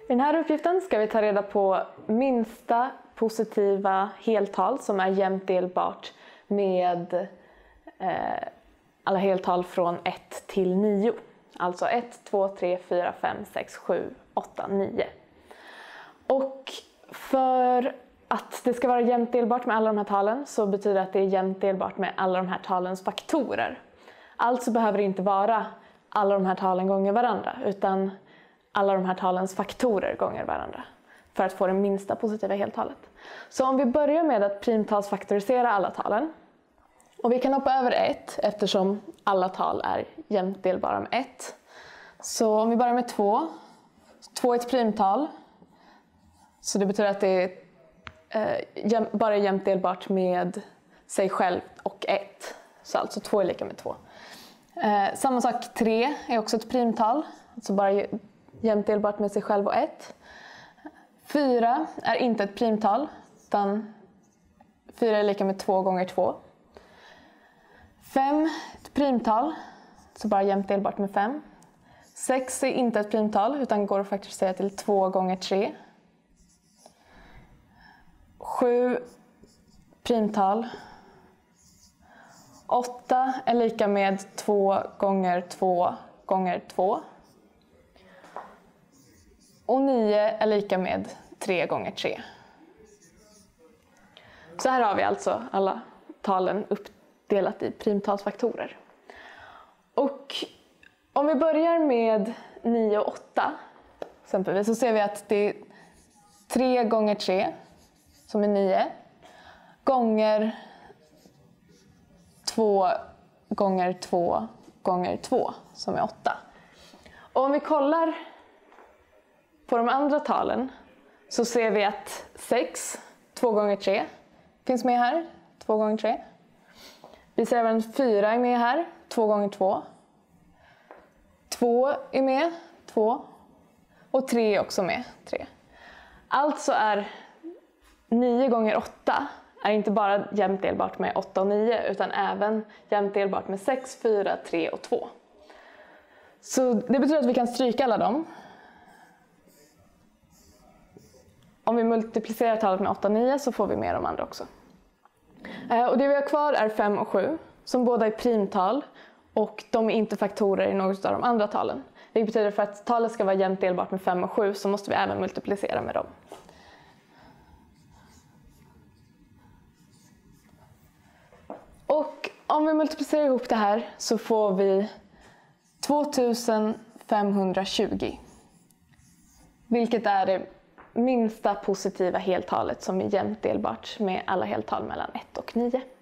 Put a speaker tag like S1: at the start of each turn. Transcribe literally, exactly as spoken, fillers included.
S1: I den här uppgiften ska vi ta reda på minsta positiva heltal som är jämnt delbart med eh, alla heltal från ett till nio. Alltså ett, två, tre, fyra, fem, sex, sju, åtta, nio. Och för att det ska vara jämnt delbart med alla de här talen så betyder det att det är jämnt delbart med alla de här talens faktorer. Alltså behöver det inte vara alla de här talen gånger varandra utan alla de här talens faktorer gånger varandra för att få det minsta positiva heltalet. Så om vi börjar med att primtalsfaktorisera alla talen, och vi kan hoppa över ett eftersom alla tal är jämnt delbara med ett. Så om vi börjar med två, två är ett primtal, så det betyder att det är eh, bara jämnt delbart med sig själv och ett. Så alltså två är lika med två. Eh, samma sak, tre är också ett primtal, alltså bara jämnt delbart med sig själv och ett. fyra är inte ett primtal, utan fyra är lika med två gånger två. fem är ett primtal, så bara jämnt delbart med fem. sex är inte ett primtal, utan går att faktorisera till två gånger tre. sju primtal. åtta är lika med två gånger två gånger två. Och nio är lika med tre gånger tre. Så här har vi alltså alla talen uppdelat i primtalsfaktorer. Och om vi börjar med nio och åtta exempelvis, så ser vi att det är tre gånger tre som är nio gånger två gånger två gånger två som är åtta. Och om vi kollar på de andra talen så ser vi att sex, två gånger tre finns med här, två gånger tre. Vi ser även fyra är med här, två gånger två. två är med, två. Och tre är också med, tre. Alltså är nio gånger åtta är inte bara jämnt delbart med åtta och nio utan även jämnt delbart med sex, fyra, tre och två. Så det betyder att vi kan stryka alla dem. Om vi multiplicerar talet med åtta och nio så får vi med de andra också. Och det vi har kvar är fem och sju som båda är primtal och de är inte faktorer i något av de andra talen. Det betyder att för att talet ska vara jämnt delbart med fem och sju så måste vi även multiplicera med dem. Och om vi multiplicerar ihop det här så får vi tvåtusen femhundratjugo. Vilket är det minsta positiva heltalet som är jämnt delbart med alla heltal mellan ett och nio.